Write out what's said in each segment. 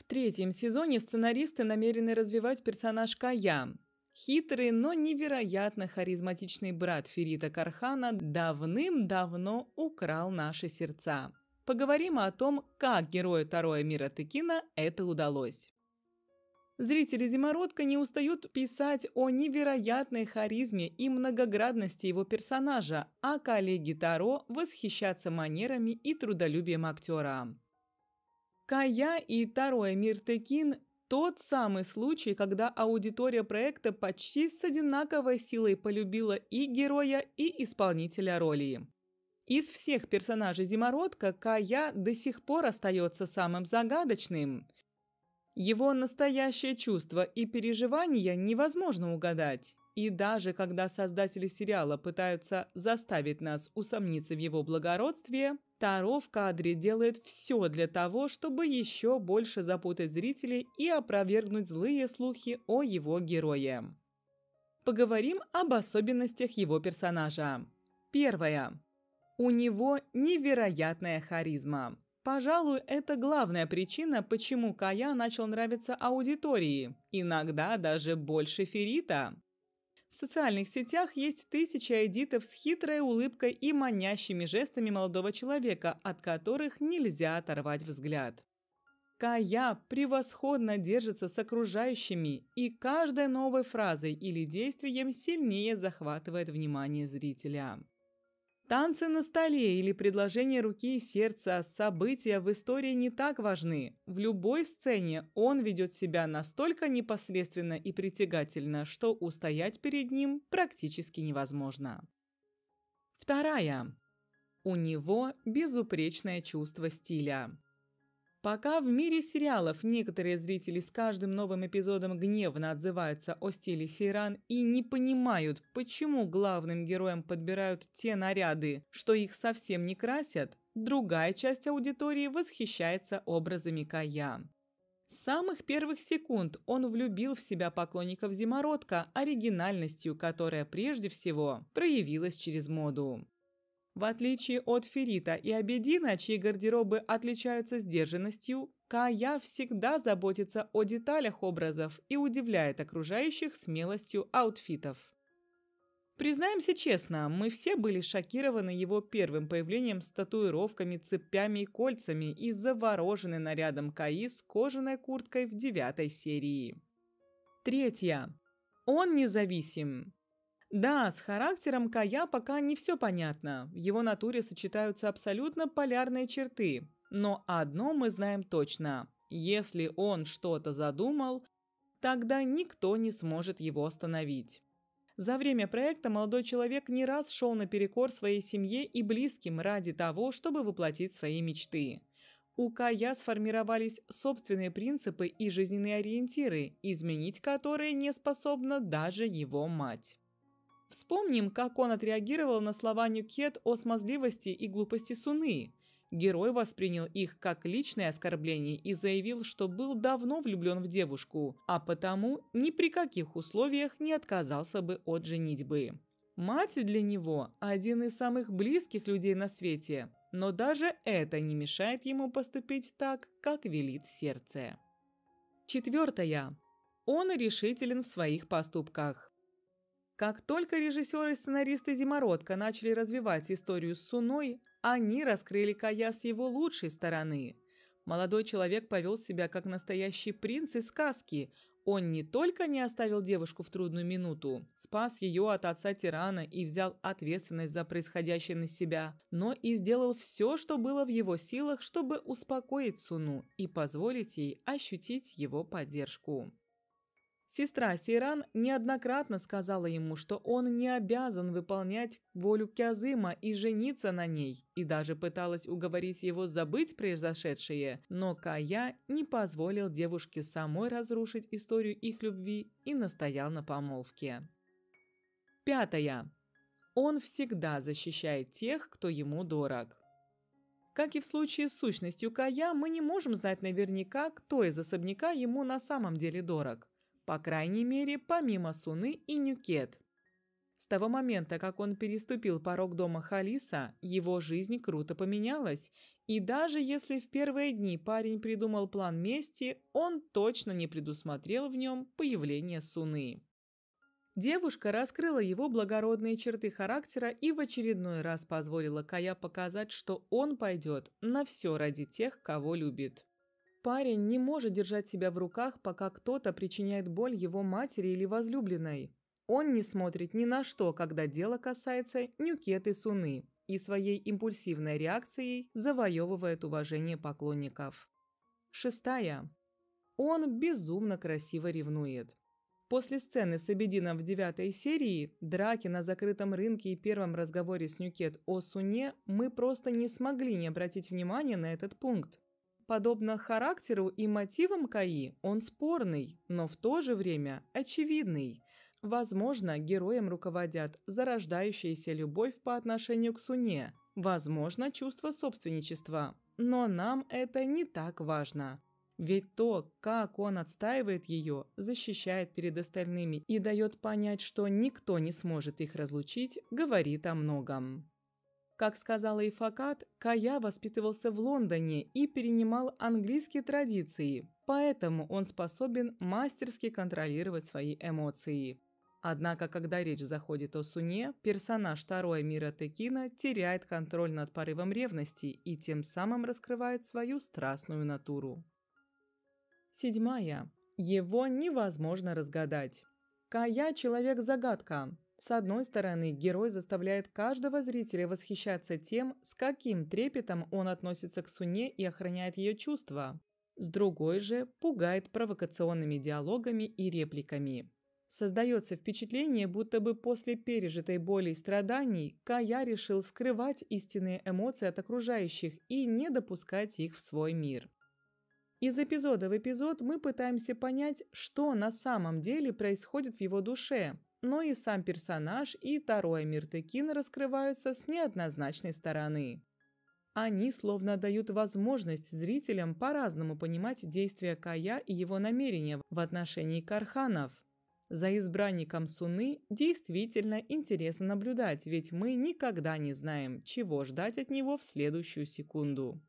третьем сезоне сценаристы намерены развивать персонаж Кая. Хитрый, но невероятно харизматичный брат Ферита Кархана давным-давно украл наши сердца. Поговорим о том, как герою Таро Эмира Текина это удалось. Зрители «Зимородка» не устают писать о невероятной харизме и многоградности его персонажа, а коллеги Таро восхищаться манерами и трудолюбием актера. Кая и Таро Эмир Текин – тот самый случай, когда аудитория проекта почти с одинаковой силой полюбила и героя, и исполнителя роли. Из всех персонажей «Зимородка» Кая до сих пор остается самым загадочным. Его настоящее чувство и переживания невозможно угадать. И даже когда создатели сериала пытаются заставить нас усомниться в его благородстве, Таро в кадре делает все для того, чтобы еще больше запутать зрителей и опровергнуть злые слухи о его герое. Поговорим об особенностях его персонажа. Первое. У него невероятная харизма. Пожалуй, это главная причина, почему Кая начал нравиться аудитории, иногда даже больше Ферита. В социальных сетях есть тысячи эдитов с хитрой улыбкой и манящими жестами молодого человека, от которых нельзя оторвать взгляд. Кая превосходно держится с окружающими, и каждой новой фразой или действием сильнее захватывает внимание зрителя. Танцы на столе или предложение руки и сердца, события в истории не так важны. В любой сцене он ведет себя настолько непосредственно и притягательно, что устоять перед ним практически невозможно. Вторая. У него безупречное чувство стиля. Пока в мире сериалов некоторые зрители с каждым новым эпизодом гневно отзываются о стиле Сейран и не понимают, почему главным героям подбирают те наряды, что их совсем не красят, другая часть аудитории восхищается образами Кая. С самых первых секунд он влюбил в себя поклонников Зимородка оригинальностью, которая прежде всего проявилась через моду. В отличие от Ферита и Абедина, чьи гардеробы отличаются сдержанностью, Кая всегда заботится о деталях образов и удивляет окружающих смелостью аутфитов. Признаемся честно, мы все были шокированы его первым появлением с татуировками, цепями и кольцами и заворожены нарядом Каи с кожаной курткой в 9 серии. Третье. Он независим. Да, с характером Кая пока не все понятно. В его натуре сочетаются абсолютно полярные черты. Но одно мы знаем точно. Если он что-то задумал, тогда никто не сможет его остановить. За время проекта молодой человек не раз шел наперекор своей семье и близким ради того, чтобы воплотить свои мечты. У Кая сформировались собственные принципы и жизненные ориентиры, изменить которые не способна даже его мать. Вспомним, как он отреагировал на слова Нюкет о смазливости и глупости Суны. Герой воспринял их как личное оскорбление и заявил, что был давно влюблен в девушку, а потому ни при каких условиях не отказался бы от женитьбы. Мать для него – один из самых близких людей на свете, но даже это не мешает ему поступить так, как велит сердце. Четвертое. Он решителен в своих поступках. Как только режиссеры и сценаристы «Зимородка» начали развивать историю с Суной, они раскрыли Кая с его лучшей стороны. Молодой человек повел себя как настоящий принц из сказки. Он не только не оставил девушку в трудную минуту, спас ее от отца-тирана и взял ответственность за происходящее на себя, но и сделал все, что было в его силах, чтобы успокоить Суну и позволить ей ощутить его поддержку. Сестра Сейран неоднократно сказала ему, что он не обязан выполнять волю Кязыма и жениться на ней, и даже пыталась уговорить его забыть произошедшее, но Кая не позволил девушке самой разрушить историю их любви и настоял на помолвке. Пятое. Он всегда защищает тех, кто ему дорог. Как и в случае с сущностью Кая, мы не можем знать наверняка, кто из особняка ему на самом деле дорог. По крайней мере, помимо Суны и Нюкет. С того момента, как он переступил порог дома Халиса, его жизнь круто поменялась, и даже если в первые дни парень придумал план мести, он точно не предусмотрел в нем появление Суны. Девушка раскрыла его благородные черты характера и в очередной раз позволила Кая показать, что он пойдет на все ради тех, кого любит. Парень не может держать себя в руках, пока кто-то причиняет боль его матери или возлюбленной. Он не смотрит ни на что, когда дело касается Нюкеты Суны, и своей импульсивной реакцией завоевывает уважение поклонников. 6. Он безумно красиво ревнует. После сцены с Абедином в 9 серии, драки на закрытом рынке и первом разговоре с Нюкет о Суне мы просто не смогли не обратить внимания на этот пункт. Подобно характеру и мотивам Каи, он спорный, но в то же время очевидный. Возможно, героем руководят зарождающаяся любовь по отношению к Суне, возможно, чувство собственничества, но нам это не так важно. Ведь то, как он отстаивает ее, защищает перед остальными и дает понять, что никто не сможет их разлучить, говорит о многом. Как сказала Ифакат, Кая воспитывался в Лондоне и перенимал английские традиции, поэтому он способен мастерски контролировать свои эмоции. Однако, когда речь заходит о Суне, персонаж Тароя Мира Текина теряет контроль над порывом ревности и тем самым раскрывает свою страстную натуру. 7. Его невозможно разгадать. Кая – человек-загадка. С одной стороны, герой заставляет каждого зрителя восхищаться тем, с каким трепетом он относится к Суне и охраняет ее чувства. С другой же, пугает провокационными диалогами и репликами. Создается впечатление, будто бы после пережитой боли и страданий Кая решил скрывать истинные эмоции от окружающих и не допускать их в свой мир. Из эпизода в эпизод мы пытаемся понять, что на самом деле происходит в его душе, но и сам персонаж, и Таро Эмир Текин раскрываются с неоднозначной стороны. Они словно дают возможность зрителям по-разному понимать действия Кая и его намерения в отношении Карханов. За избранником Суны действительно интересно наблюдать, ведь мы никогда не знаем, чего ждать от него в следующую секунду.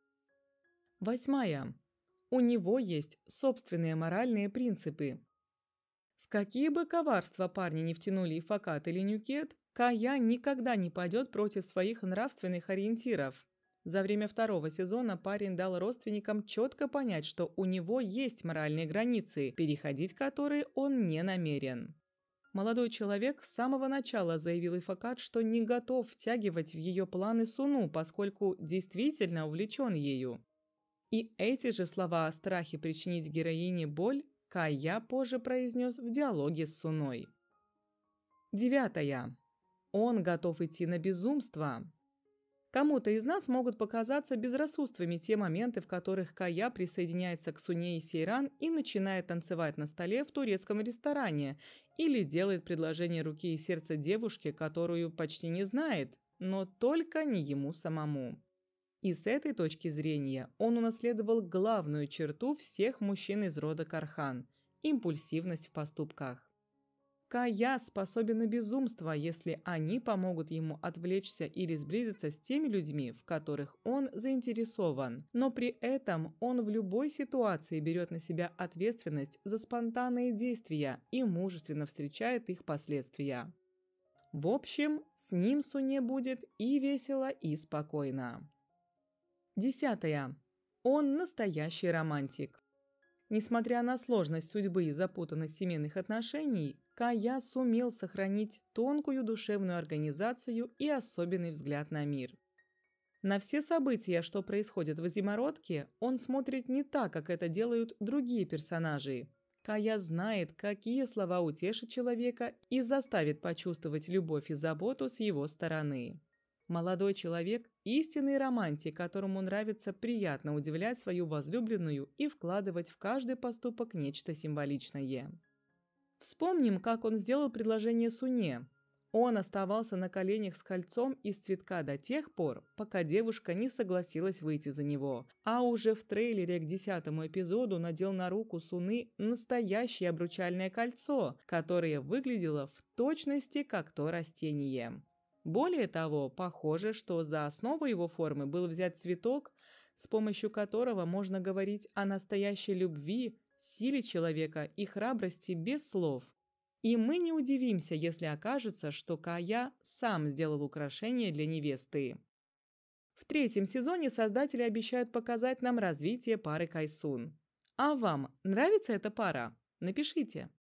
8. У него есть собственные моральные принципы. В какие бы коварства парни не втянули Ифакат или Нюкет, Кая никогда не пойдет против своих нравственных ориентиров. За время 2 сезона парень дал родственникам четко понять, что у него есть моральные границы, переходить которые он не намерен. Молодой человек с самого начала заявил Ифакат, что не готов втягивать в ее планы Суну, поскольку действительно увлечен ею. И эти же слова о страхе причинить героине боль Кая позже произнес в диалоге с Суной. 9. Он готов идти на безумство. Кому-то из нас могут показаться безрассудствами те моменты, в которых Кая присоединяется к Суне и Сейран и начинает танцевать на столе в турецком ресторане или делает предложение руки и сердца девушке, которую почти не знает, но только не ему самому. И с этой точки зрения он унаследовал главную черту всех мужчин из рода Кархан – импульсивность в поступках. Кая способен на безумство, если они помогут ему отвлечься или сблизиться с теми людьми, в которых он заинтересован, но при этом он в любой ситуации берет на себя ответственность за спонтанные действия и мужественно встречает их последствия. В общем, с ним Суне будет и весело, и спокойно. 10. Он настоящий романтик. Несмотря на сложность судьбы и запутанность семейных отношений, Кая сумел сохранить тонкую душевную организацию и особенный взгляд на мир. На все события, что происходят в Зимородке, он смотрит не так, как это делают другие персонажи. Кая знает, какие слова утешат человека и заставит почувствовать любовь и заботу с его стороны. Молодой человек – истинный романтик, которому нравится приятно удивлять свою возлюбленную и вкладывать в каждый поступок нечто символичное. Вспомним, как он сделал предложение Суне. Он оставался на коленях с кольцом из цветка до тех пор, пока девушка не согласилась выйти за него, а уже в трейлере к 10-му эпизоду надел на руку Суны настоящее обручальное кольцо, которое выглядело в точности как то растение. Более того, похоже, что за основу его формы был взят цветок, с помощью которого можно говорить о настоящей любви, силе человека и храбрости без слов. И мы не удивимся, если окажется, что Кая сам сделал украшение для невесты. В 3-м сезоне создатели обещают показать нам развитие пары Кайсун. А вам нравится эта пара? Напишите.